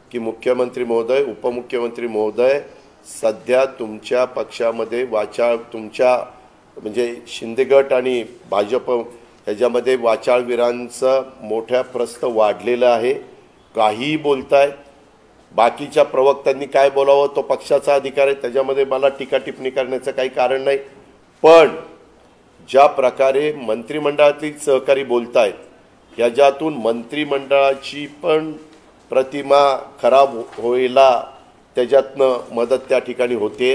की मुख्यमंत्री महोदय, उपमुख्यमंत्री महोदय, सध्या तुमच्या पक्षामध्ये वाचाळ, तुमच्या म्हणजे शिंदे गट आणि भाजप ह्याच्यामध्ये वाचाळवीरांचं मोठ्या प्रस्त वाढलेलं आहे. काहीही बोलतायत. बाकीच्या प्रवक्त्यांनी काय बोलावं तो पक्षाचा अधिकार आहे, त्याच्यामध्ये मला टीका टिप्पणी करण्याचं काही कारण नाही. पण ज्या प्रकारे मंत्रिमंडळातील सहकारी बोलतायत, ह्याच्यातून मंत्रिमंडळाची पण प्रतिमा खराब व्हायला त्याच्यातनं मदत त्या ठिकाणी होते.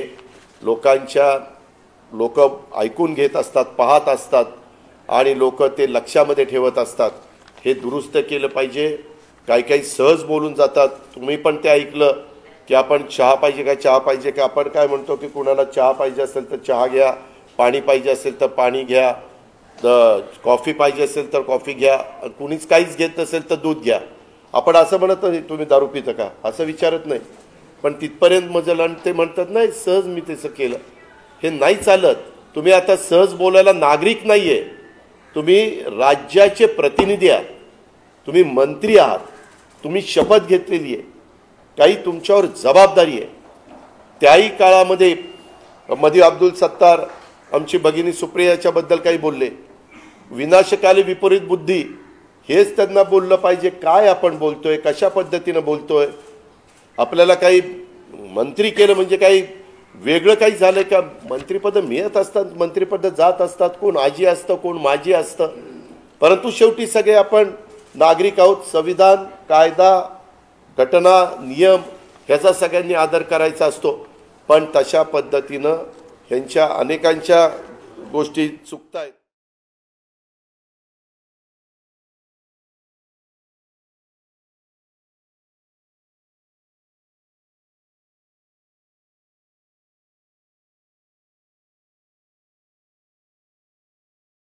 लोक ऐकून घेत असतात, पाहत असतात आणि लोक ते लक्षामध्ये ठेवत असतात. हे दुरुस्त केलं पाहिजे. काही सहज बोलून जातात. तुम्ही पण ते ऐकलं की आपण चहा पाहिजे का, चहा पाहिजे का. आपण काय म्हणतो की कुणाला चहा पाहिजे असेल तर चहा घ्या, पाणी पाहिजे असेल तर पाणी घ्या, कॉफी पाहिजे असेल तर कॉफी घ्या, कुणीच काहीच घेत नसेल तर दूध घ्या. आपण असं म्हणत नाही तुम्ही दारू पिता का, असं विचारत नाही. पण तिथपर्यंत मजल आणि ते म्हणतात नाही सहज मी तसं केलं. हे नाही चालत. तुम्ही आता सहज बोलायला नागरिक नाही आहे, तुम्ही राज्याचे प्रतिनिधी आहात, तुम्ही मंत्री आहात, तुम्ही शपथ घेतलेली आहे, काही तुमच्यावर जबाबदारी आहे. त्याही काळामध्ये मध्ये अब्दुल सत्तार आमची भगिनी सुप्रियाच्याबद्दल काही बोलले. विनाशकाली विपरीत बुद्धी हेच त्यांना बोललं पाहिजे. काय आपण बोलतोय, कशा पद्धतीनं बोलतोय. आपल्याला काही मंत्री केलं म्हणजे काही वेगळं काही झालं का. मंत्रिपद मिळत असतात, मंत्रिपद जात असतात, कोण आजी असतं, कोण माजी असतं, परंतु शेवटी सगळे आपण नागरिक आहोत. संविधान, कायदा, घटना, नियम ह्याचा सगळ्यांनी आदर करायचा असतो. पण तशा पद्धतीनं ह्यांच्या अनेकांच्या गोष्टी चुकतायत.